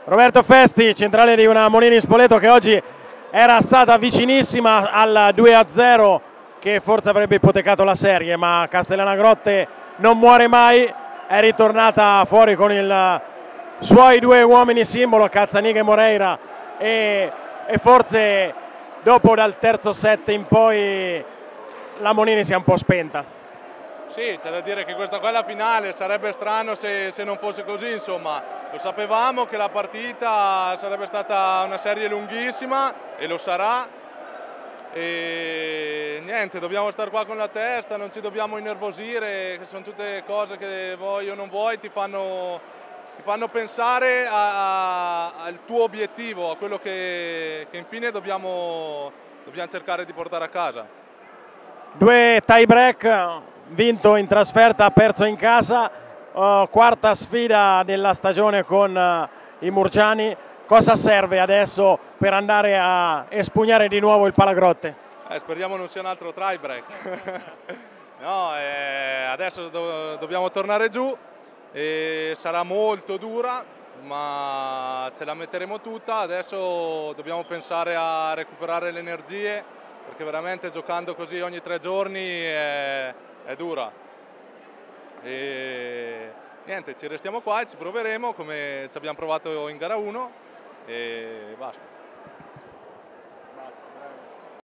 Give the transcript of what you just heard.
Roberto Festi, centrale di una Molini Spoleto che oggi era stata vicinissima al 2-0 che forse avrebbe ipotecato la serie, ma Castellana Grotte non muore mai, è ritornata fuori con i suoi due uomini simbolo, Cazzaniga e Moreira, e forse dopo dal terzo set in poi la Molini si è un po' spenta. Sì, c'è da dire che questa qua è la finale, sarebbe strano se non fosse così, insomma. Lo sapevamo che la partita sarebbe stata una serie lunghissima e lo sarà. E niente, dobbiamo stare qua con la testa, non ci dobbiamo innervosire, che sono tutte cose che vuoi o non vuoi ti fanno pensare al tuo obiettivo, a quello che infine dobbiamo cercare di portare a casa. Due tie break, vinto in trasferta, perso in casa, quarta sfida della stagione con i Murciani. Cosa serve adesso per andare a espugnare di nuovo il Palagrotte? Speriamo non sia un altro tie break. No, adesso dobbiamo tornare giù e sarà molto dura, ma ce la metteremo tutta. Adesso dobbiamo pensare a recuperare le energie, perché veramente giocando così ogni 3 giorni è dura. E niente, ci restiamo qua e ci proveremo come ci abbiamo provato in gara 1 e basta.